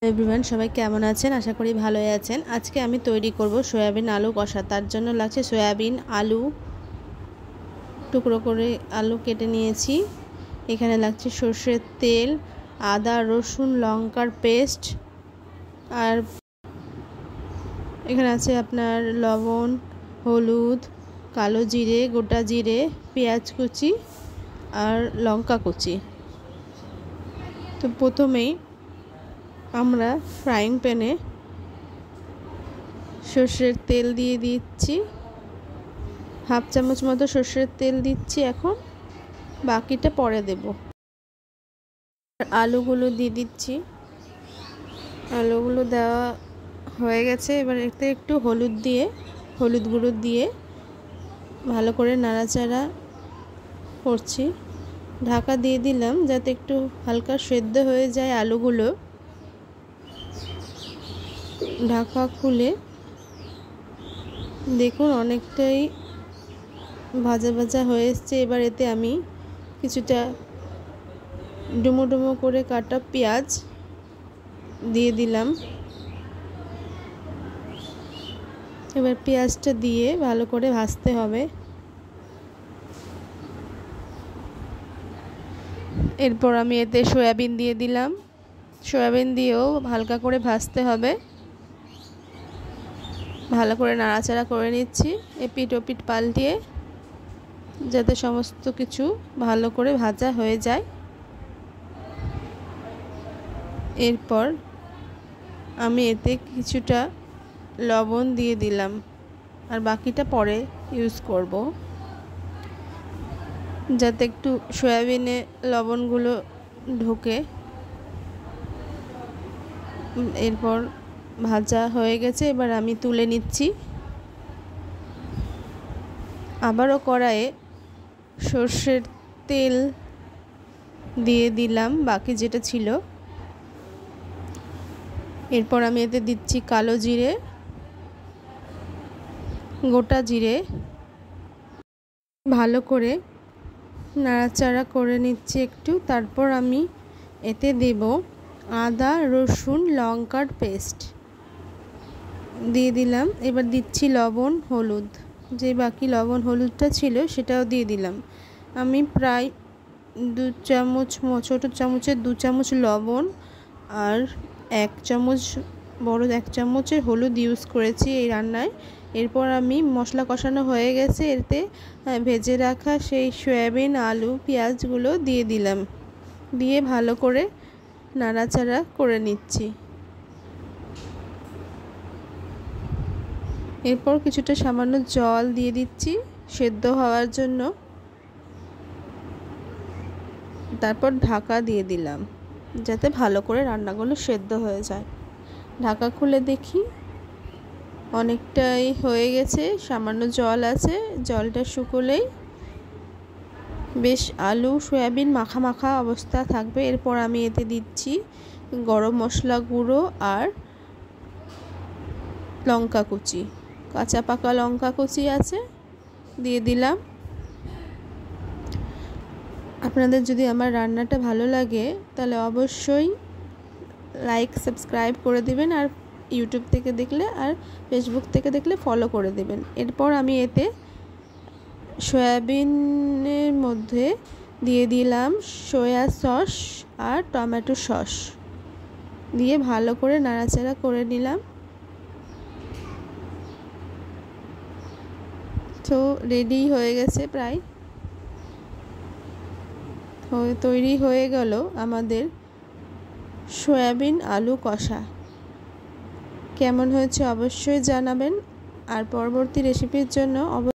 Everyone সবাই কেমন আছেন? আশা করি ভালোই আছেন। আজকে আমি তৈরি করব সয়াবিন আলু কষা। তার জন্য লাগছে সয়াবিন, আলু, টুকরো করে আলু কেটে নিয়েছি। এখানে লাগছে সরষের তেল, আদা, রসুন, লঙ্কার পেস্ট, আর এখানে আছে আপনার লবণ, হলুদ, কালো জিরে, গোটা জিরে, পেঁয়াজ কুচি আর লঙ্কা কুচি। তো প্রথমেই আমরা ফ্রাইং প্যানে সর্ষের তেল দিয়ে দিচ্ছি, হাফ চামচ মতো সর্ষের তেল দিচ্ছি। এখন বাকিটা পরে দেব। আলুগুলো দিয়ে দিচ্ছি। আলুগুলো দেওয়া হয়ে গেছে। এবার এতে একটু হলুদ গুঁড়ো দিয়ে ভালো করে নাড়াচাড়া করছি। ঢাকা দিয়ে দিলাম যাতে একটু হালকা সেদ্ধ হয়ে যায় আলুগুলো। ঢাকা খুলে দেখুন অনেকটাই ভাজা ভাজা হয়ে এসছে। এবার এতে আমি কিছুটা ডুমো ডুমো করে কাটা পেঁয়াজ দিয়ে দিলাম। এবার পেঁয়াজটা দিয়ে ভালো করে ভাজতে হবে। এরপর আমি এতে সয়াবিন দিয়ে দিলাম। সয়াবিন দিয়েও হালকা করে ভাজতে হবে। ভালো করে নাড়াচাড়া করে নিচ্ছি এপিট ওপিট পাল্টিয়ে, যাতে সমস্ত কিছু ভালো করে ভাজা হয়ে যায়। এরপর আমি এতে কিছুটা লবণ দিয়ে দিলাম, আর বাকিটা পরে ইউজ করব, যাতে একটু সয়াবিনে লবণগুলো ঢোকে। এরপর ভাজা হয়ে গেছে, এবার আমি তুলে নিচ্ছি। আবারও কড়াইয়ে সর্ষের তেল দিয়ে দিলাম বাকি যেটা ছিল। এরপর আমি এতে দিচ্ছি কালো জিরে, গোটা জিরে। ভালো করে নাড়াচাড়া করে নিচ্ছি একটু। তারপর আমি এতে দেব আদা, রসুন, লঙ্কার পেস্ট দিয়ে দিলাম। এবার দিচ্ছি লবণ, হলুদ। যে বাকি লবণ হলুদটা ছিল সেটাও দিয়ে দিলাম। আমি প্রায় ছোটো চামচের 2 চামচ লবণ আর 1 চামচ বড় 1 চামচের হলুদ ইউজ করেছি এই রান্নায়। এরপর আমি মশলা কষানো হয়ে গেছে, এতে ভেজে রাখা সেই সয়াবিন, আলু, পেঁয়াজগুলো দিয়ে দিলাম। দিয়ে ভালো করে নাড়াচাড়া করে নিচ্ছি। এরপর কিছুটা সামান্য জল দিয়ে দিচ্ছি সেদ্ধ হওয়ার জন্য। তারপর ঢাকা দিয়ে দিলাম যাতে ভালো করে রান্নাগুলো সেদ্ধ হয়ে যায়। ঢাকা খুলে দেখি অনেকটাই হয়ে গেছে, সামান্য জল আছে। জলটা শুকোলেই বেশ আলু সয়াবিন মাখা মাখা অবস্থা থাকবে। এরপর আমি এতে দিচ্ছি গরম মশলা গুঁড়ো আর লঙ্কা কুচি, কাঁচা পাকা লঙ্কা কুচি আছে, দিয়ে দিলাম। আপনাদের যদি আমার রান্নাটা ভালো লাগে তাহলে অবশ্যই লাইক সাবস্ক্রাইব করে দেবেন, আর ইউটিউব থেকে দেখলে আর ফেসবুক থেকে দেখলে ফলো করে দেবেন। এরপর আমি এতে সয়াবিনের মধ্যে দিয়ে দিলাম সয়া সস আর টমেটো সস দিয়ে ভালো করে নাড়াচাড়া করে নিলাম। তো রেডি হয়ে গেছে, প্রায় তৈরি হয়ে গেল আমাদের সয়াবিন আলু কষা। কেমন হয়েছে অবশ্যই জানাবেন, আর পরবর্তী রেসিপির জন্য